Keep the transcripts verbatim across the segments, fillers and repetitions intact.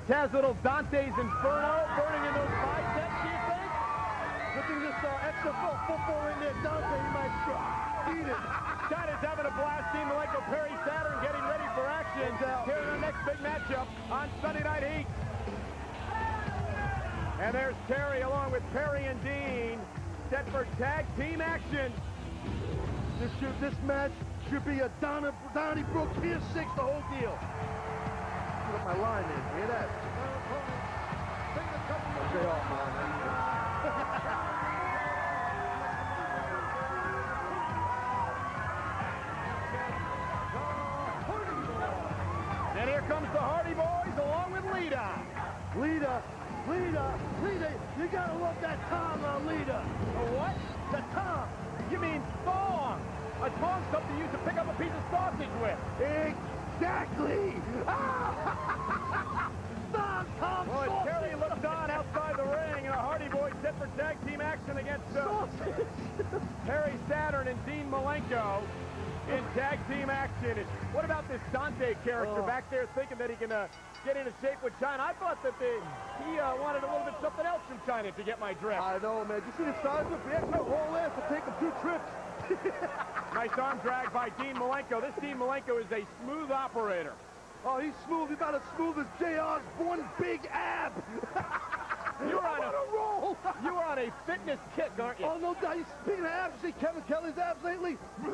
Taz, little Dante's Inferno burning in those biceps, do you think? Look at this uh, extra football in there. Dante, he might eat it. China's having a blast. Dean Malenko, Perry Saturn getting ready for action here in our next big matchup on Sunday Night Heat. And there's Terri along with Perry and Dean set for tag team action. This should, this match should be a Donna, Donnybrook Pier six, the whole deal. Look what my line is. Hear that? Okay, off, man. And here comes the Hardy Boys along with Lita. Lita, Lita, Lita, you gotta love that tongue on Lita. A what? The tongue. You mean thong? A thong's something you use to pick up a piece of sausage with. Exactly. Thong, Tom, Well, as sausage. Terri looks on outside the ring, and the Hardy Boys set for tag team action against uh, Perry Saturn and Dean Malenko in tag team action. And what about this Dante character oh. back there thinking that he can uh, get into shape with China? I thought that the, he uh, wanted a little bit something else from China to get my drift. I know, man. You see the size of the extra whole ass to take him two trips. Nice arm drag by Dean Malenko. This Dean Malenko is a smooth operator. Oh, he's smooth. He's about as smooth as J R's one big ab. You were on a, a roll. You were on a fitness kick, aren't you? Oh, no doubt. Speaking of abs, you see Kevin Kelly's abs lately?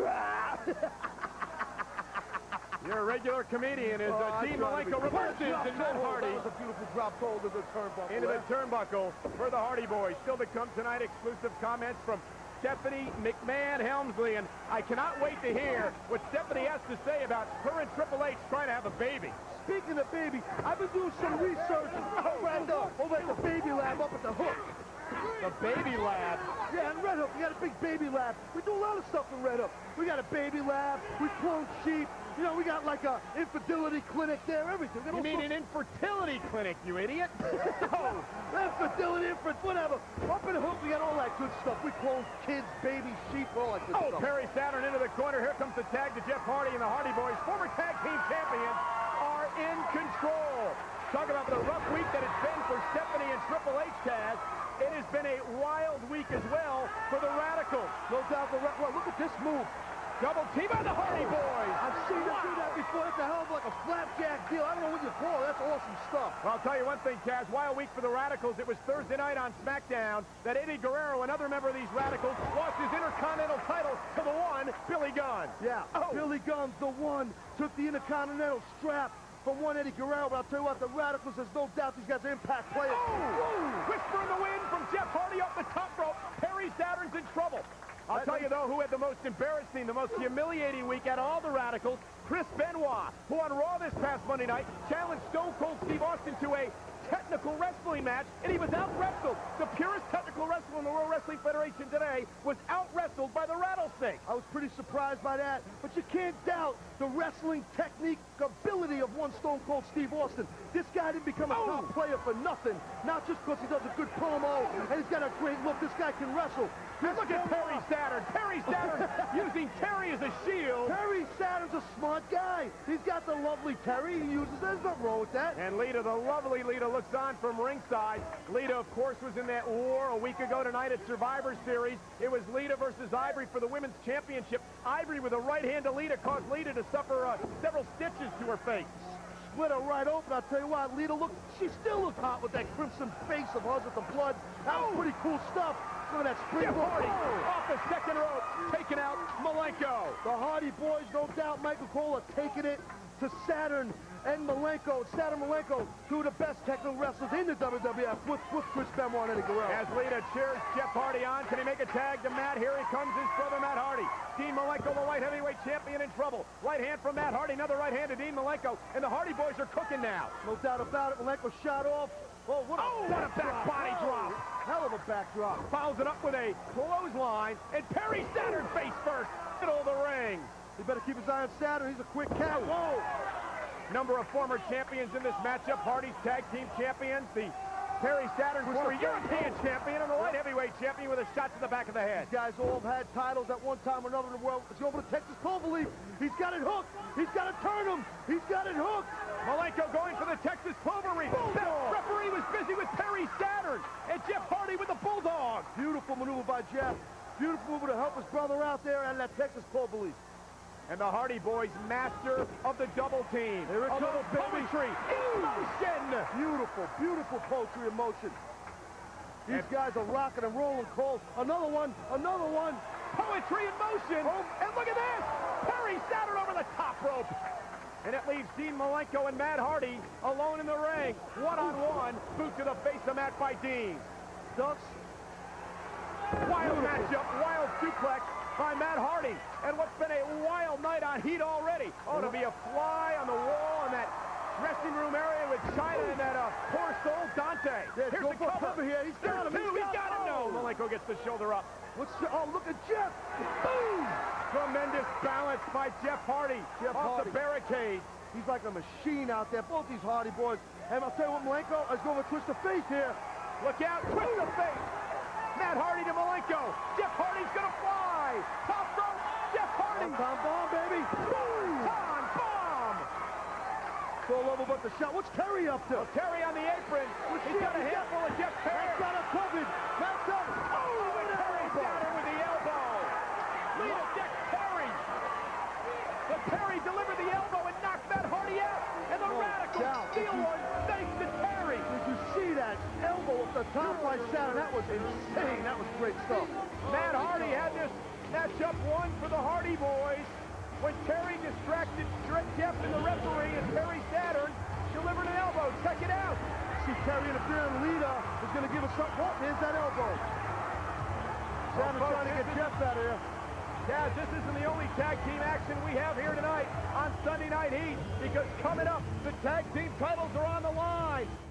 You're a regular comedian as uh, oh, Dean Malenko reverses and Matt Hardy. That was a beautiful drop toe into the turnbuckle. Into the turnbuckle for the Hardy Boys. Still to come tonight, exclusive comments from Stephanie McMahon Helmsley, and I cannot wait to hear what Stephanie has to say about her and Triple H trying to have a baby. Speaking of baby, I've been doing some research over at the, over at the baby lab up at the Hook. The baby lab? Yeah, in Red Hook, we got a big baby lab. We do a lot of stuff in Red Hook. We got a baby lab, we clone sheep. You know, we got like a infertility clinic there, everything. You mean an infertility clinic, you idiot? Oh, infertility, infer whatever. Up in the Hook, we got all that good stuff. We clone kids, babies, sheep, all that good oh, stuff. Oh, Perry Saturn into the corner. Here comes the tag to Jeff Hardy and the Hardy Boys. Former tag team champions are in control. Talk about the rough week that it's been for Stephanie and Triple H, Taz. It has been a wild week as well for the Radicals. No doubt. The well, look at this move. Double team on the Hardy Boys. I've seen them do that before. It's a hell of like a flapjack deal. I don't know what you call it. That's awesome stuff. Well, I'll tell you one thing, Taz. Wild week for the Radicals. It was Thursday night on SmackDown that Eddie Guerrero, another member of these Radicals, lost his Intercontinental title to the one, Billy Gunn. Yeah, oh. Billy Gunn, the one, took the Intercontinental strap from one Eddie Guerrero. But I'll tell you what, the Radicals, there's no doubt these guys are impact players. Oh. Whisper in the wind from Jeff Hardy off the top rope. Perry Saturn's in trouble. I'll tell you, though, who had the most embarrassing, the most humiliating week out of all the Radicals, Chris Benoit, who on Raw this past Monday night challenged Stone Cold Steve Austin to a technical wrestling match, and he was out-wrestled. The purest technical wrestler in the World Wrestling Federation today was out-wrestled by the Rattlesnake. I was pretty surprised by that, but you can't doubt the wrestling technique ability of one Stone Cold Steve Austin. This guy didn't become a oh. top player for nothing, not just because he does a good promo and he's got a great look. This guy can wrestle. This look at Perry Saturn. Perry Saturn using Terri as a shield. Perry Saturn's a smart guy. He's got the lovely Terri. He uses it. There's nothing wrong with that. And Lita, the lovely Lita, looks on from ringside. Lita, of course, was in that war a week ago tonight at Survivor Series. It was Lita versus Ivory for the Women's Championship. Ivory with a right hand to Lita caused Lita to suffer uh, several stitches to her face. Split her right open. I'll tell you what, Lita looked, she still looked hot with that crimson face of hers with the blood. That was pretty cool stuff. Look at that springboard. Hardy off the second rope, taking out Malenko. The Hardy Boys, no doubt, Michael Cole are taking it to Saturn and Malenko. Saturn Malenko, two of the best technical wrestlers in the W W F with, with Chris Benoit and Eddie Guerrero. As Lita cheers Jeff Hardy on, can he make a tag to Matt? Here he comes, his brother Matt Hardy. Dean Malenko, the light heavyweight champion, in trouble. Right hand from Matt Hardy, another right hand to Dean Malenko, and the Hardy Boys are cooking now. No doubt about it. Malenko shot off. Oh, what a, oh, back, what a back drop. body oh, drop. Hell of a back drop. Fouls it up with a clothesline, and Perry Saturn face first, middle of the ring. He better keep his eye on Saturn. He's a quick count. Whoa. Number of former champions in this matchup. Hardy's tag team champions. The Perry Saturn, former European champion, and the light heavyweight champion with a shot to the back of the head. These guys all have had titles at one time or another in the world. Let's go over to Texas Cloverleaf. He's got it hooked. He's got to turn him. He's got it hooked. Malenko going for the Texas Cloverleaf. Bell help his brother out there, and that Texas core belief. And the Hardy Boys, master of the double team. Here it a comes, baby. Poetry in motion. Beautiful, beautiful poetry in motion. These And guys are rocking and rolling, Cole. Another one, another one. poetry in motion. Oh. And look at this. Terri Saturn over the top rope. And it leaves Dean Malenko and Matt Hardy alone in the ring. One-on-one. Boot to the face of Matt by Dean. Ducks. Wild Beautiful. matchup. Wild suplex by Matt Hardy. And what's been a wild night on Heat already. Oh, to be a fly on the wall in that dressing room area with China and that uh, poor soul Dante. Yeah, Here's go the for cover. cover here. He's There's got him. two. He's He's got got him. him. No, Malenko gets the shoulder up. What's oh, look at Jeff. Boom. Tremendous balance by Jeff Hardy Jeff off Hardy. the barricade. He's like a machine out there. Both these Hardy boys. And I'll tell you what, Malenko is going to twist the face here. Look out, twist the face. Matt Hardy to Malenko. Jeff Hardy's going to fly. Top rope, Jeff Hardy. Tom bomb, baby. Boom. Tom bomb. So level but the shot. What's Terri up to? Well, Terri on the apron. He's got a handful of Jeff Terri. Matt's got it covered. Matt's got it. Oh, and Terri's down there with the elbow. Lita deck Terri. But Terri delivered the elbow and knocked Matt Hardy out. And the Oh, Radical down. steal one thanks to Terri. Did you see that elbow at the top by Saturn? That was insane. That was great stuff. Matt Hardy had this matchup won for the Hardy Boys when Terri distracted Jeff and the referee, and Terri Saturn delivered an elbow. Check it out. See Terri interfering. Lita is going to give us something. Oh, here's that elbow. Saturn folks, trying to get this is- Jeff out of here. Guys, this isn't the only tag team action we have here tonight on Sunday Night Heat, because coming up, the tag team titles are on the line.